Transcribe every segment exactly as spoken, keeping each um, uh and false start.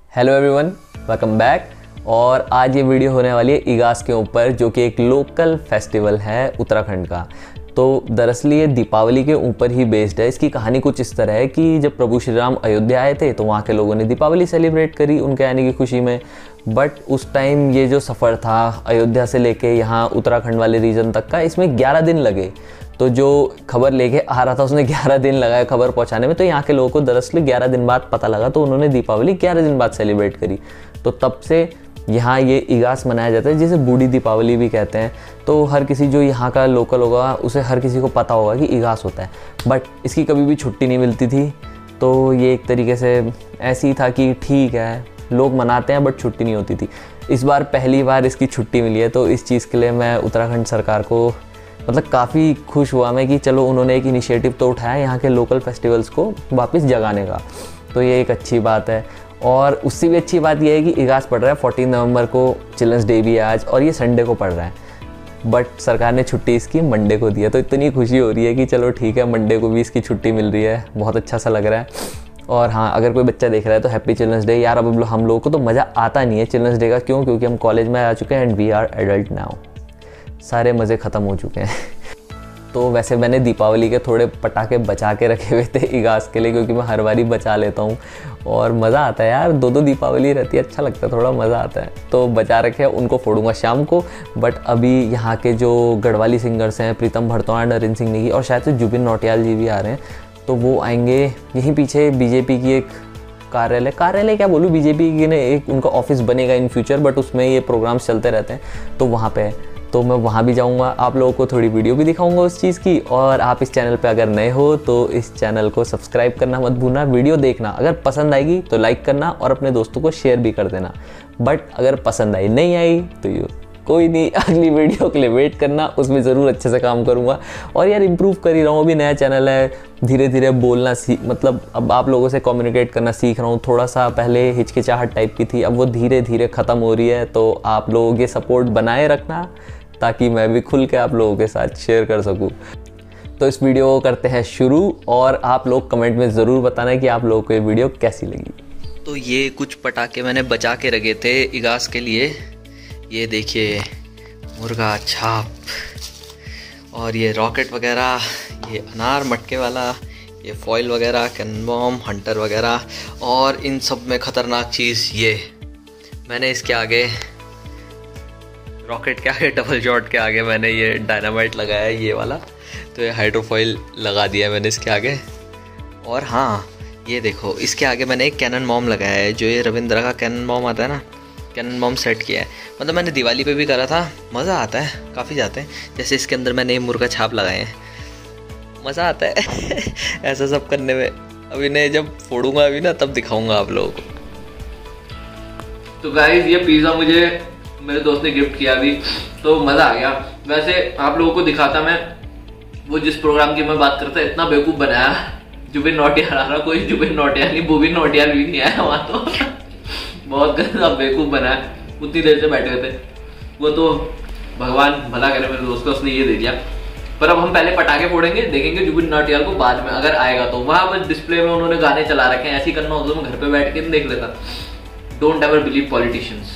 Hello everyone, welcome back. और आज ये वीडियो होने वाली है इगास के ऊपर, जो कि एक लोकल फेस्टिवल है उत्तराखंड का। तो दरअसल ये दीपावली के ऊपर ही बेस्ड है। इसकी कहानी कुछ इस तरह है कि जब प्रभु श्री राम अयोध्या आए थे तो वहाँ के लोगों ने दीपावली सेलिब्रेट करी उनके आने की खुशी में। बट उस टाइम ये जो सफ़र था अयोध्या से लेके यहाँ उत्तराखंड वाले रीजन तक का, इसमें ग्यारह दिन लगे। तो जो खबर लेके आ रहा था उसने ग्यारह दिन लगाया खबर पहुंचाने में। तो यहाँ के लोगों को दरअसल ग्यारह दिन बाद पता लगा, तो उन्होंने दीपावली ग्यारह दिन बाद सेलिब्रेट करी। तो तब से यहाँ ये इगास मनाया जाता है, जिसे बूढ़ी दीपावली भी कहते हैं। तो हर किसी जो यहाँ का लोकल होगा उसे हर किसी को पता होगा कि इगास होता है। बट इसकी कभी भी छुट्टी नहीं मिलती थी। तो ये एक तरीके से ऐसी ही था कि ठीक है लोग मनाते हैं बट छुट्टी नहीं होती थी। इस बार पहली बार इसकी छुट्टी मिली है, तो इस चीज़ के लिए मैं उत्तराखंड सरकार को मतलब काफ़ी खुश हुआ मैं कि चलो उन्होंने एक इनिशिएटिव तो उठाया यहाँ के लोकल फेस्टिवल्स को वापस जगाने का। तो ये एक अच्छी बात है। और उससे भी अच्छी बात यह है कि इगास पड़ रहा है फोर्टीन नवंबर को, चिल्ड्रंस डे भी है आज, और ये संडे को पड़ रहा है। बट सरकार ने छुट्टी इसकी मंडे को दी है। तो इतनी खुशी हो रही है कि चलो ठीक है मंडे को भी इसकी छुट्टी मिल रही है, बहुत अच्छा सा लग रहा है। और हाँ, अगर कोई बच्चा देख रहा है तो हैप्पी चिल्ड्रंस डे यार। अब हम लोगों को तो मज़ा आता नहीं है चिल्ड्रंस डे का, क्यों? क्योंकि हम कॉलेज में आ चुके हैं and we are adult now. सारे मज़े ख़त्म हो चुके हैं। तो वैसे मैंने दीपावली के थोड़े पटाखे बचा के रखे हुए थे इगास के लिए, क्योंकि मैं हर बारी बचा लेता हूँ और मज़ा आता है यार। दो दो दीपावली रहती है, अच्छा लगता है, थोड़ा मज़ा आता है। तो बचा रखे हैं, उनको फोड़ूंगा शाम को। बट अभी यहाँ के जो गढ़वाली सिंगर्स हैं, प्रीतम भरतौड़ा, नरेंद्र सिंह नेगी और शायद से जुबिन नौटियाल जी भी आ रहे हैं। तो वो आएंगे यहीं पीछे। बीजेपी की एक कार्यालय कार्यालय क्या बोलूँ बीजेपी की ने एक उनका ऑफिस बनेगा इन फ्यूचर, बट उसमें ये प्रोग्राम्स चलते रहते हैं। तो वहाँ पे तो मैं वहाँ भी जाऊँगा, आप लोगों को थोड़ी वीडियो भी दिखाऊंगा उस चीज़ की। और आप इस चैनल पे अगर नए हो तो इस चैनल को सब्सक्राइब करना मत भूलना। वीडियो देखना, अगर पसंद आएगी तो लाइक करना और अपने दोस्तों को शेयर भी कर देना। बट अगर पसंद आई नहीं आई तो यू कोई नहीं, अगली वीडियो के लिए वेट करना, उसमें ज़रूर अच्छे से काम करूँगा। और यार इम्प्रूव कर ही रहा हूँ, अभी नया चैनल है, धीरे धीरे बोलना सीख मतलब अब आप लोगों से कम्युनिकेट करना सीख रहा हूँ। थोड़ा सा पहले हिचकिचाहट टाइप की थी, अब वो धीरे धीरे ख़त्म हो रही है। तो आप लोगों के सपोर्ट बनाए रखना ताकि मैं भी खुल के आप लोगों के साथ शेयर कर सकूं। तो इस वीडियो को करते हैं शुरू, और आप लोग कमेंट में ज़रूर बताना कि आप लोगों को ये वीडियो कैसी लगी। तो ये कुछ पटाखे मैंने बचा के रखे थे इगास के लिए। ये देखिए मुर्गा छाप, और ये रॉकेट वगैरह, ये अनार मटके वाला, ये फॉइल वगैरह, कैनन बॉम, हंटर वगैरह। और इन सब में ख़तरनाक चीज़ ये मैंने इसके आगे, रॉकेट के आगे, डबल शॉट के आगे मैंने ये डायनामाइट लगाया है, ये वाला। तो ये हाइड्रोफॉइल लगा दिया है मैंने इसके आगे। और हाँ ये देखो, इसके आगे मैंने एक कैनन बॉम लगाया है, जो ये रविंद्रा का कैनन बॉम आता है ना, कैनन बॉम सेट किया है। मतलब मैंने दिवाली पे भी करा था, मज़ा आता है, काफ़ी जाते हैं। जैसे इसके अंदर मैंने ये मुर्गा छाप लगाए हैं, मज़ा आता है ऐसा सब करने में। अभी नहीं, जब फोड़ूंगा अभी ना तब दिखाऊंगा आप लोगों को। तो गाइस ये पिज़्ज़ा मुझे मेरे दोस्त ने गिफ्ट किया अभी, तो मज़ा आ गया। वैसे आप लोगों को दिखाता मैं, वो जिस प्रोग्राम की मैं बात करता, इतना बेवकूफ़ बनाया। जुबिन नौटियाल आ रहा, कोई जुबिन नौटियाल नहीं, बुबिन नौटियाल भी नहीं आया वहाँ। तो बहुत गंदा बेवकूफ़ बनाया, उतनी देर से बैठे हुए थे वो। तो भगवान भला करे मेरे दोस्त को, उसने ये दे दिया। पर अब हम पहले पटाखे फोड़ेंगे, देखेंगे जुबिन नौटियाल को बाद में, अगर आएगा तो। वहाँ पर डिस्प्ले में उन्होंने गाने चला रखे हैं, ऐसे ही करना होता तो मैं घर पे बैठ के देख लेता। Don't ever believe politicians.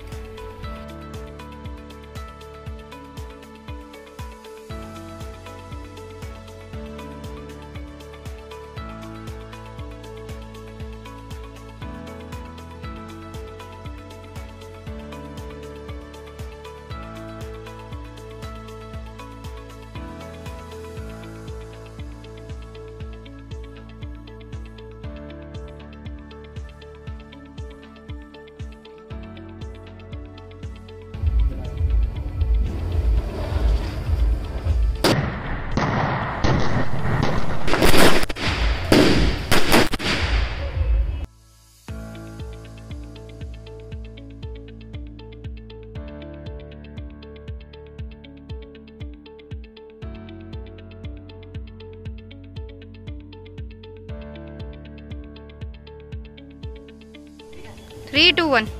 Three two one.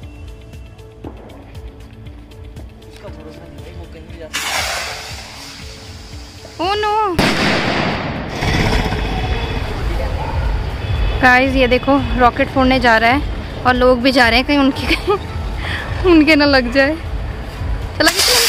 Oh no guys, ये देखो रॉकेट फोड़ने जा रहा है। और लोग भी जा रहे हैं कहीं उनके कहीं उनके ना लग जाए। चला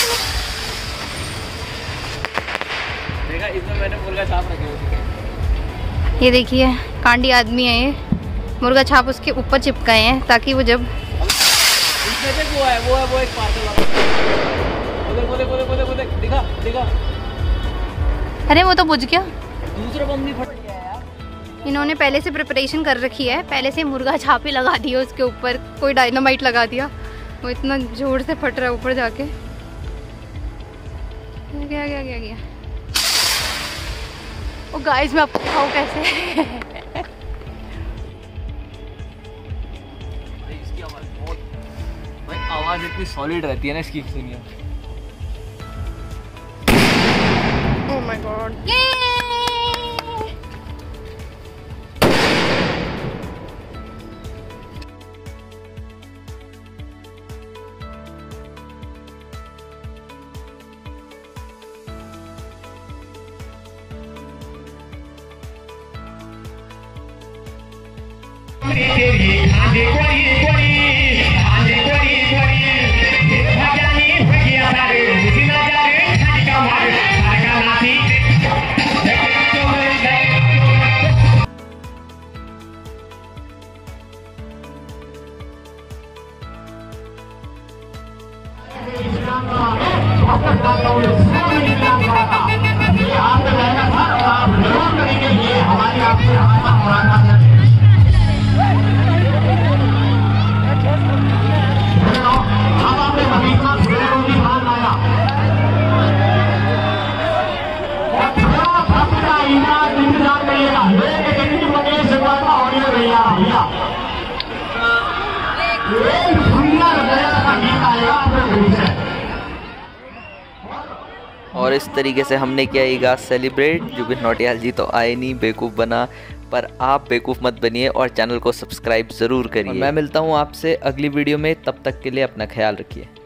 देखा इसमें मैंने मुर्गा छाप रखे हुए। ये देखिए कांडी आदमी है, ये मुर्गा छाप उसके ऊपर चिपकाए हैं ताकि वो जब इसमें से वो है वो है वो एक पार्सल वाला। बोले बोले बोले बोले दिखा दिखा। अरे वो तो बुझ गया। दूसरा बम नहीं फट गया यार। इन्होंने पहले से प्रिपरेशन कर रखी है, पहले से मुर्गा छापे लगा दिया उसके ऊपर, कोई डायनामाइट लगा दिया, वो इतना जोर से फट रहा है ऊपर जाके। गया गया गया गया। ओ गाइस मैं आपको दिखाऊं कैसे। भाई इसकी आवाज बहुत, भाई आवाज इतनी सॉलिड रहती है ना इसकी, सुनिए। Oh my God. और इस तरीके से हमने किया ईगास सेलिब्रेट। जुबिन नौटियाल जी तो आए नहीं, बेवकूफ़ बना, पर आप बेवकूफ़ मत बनिए और चैनल को सब्सक्राइब ज़रूर करिए। मैं मिलता हूँ आपसे अगली वीडियो में, तब तक के लिए अपना ख्याल रखिए।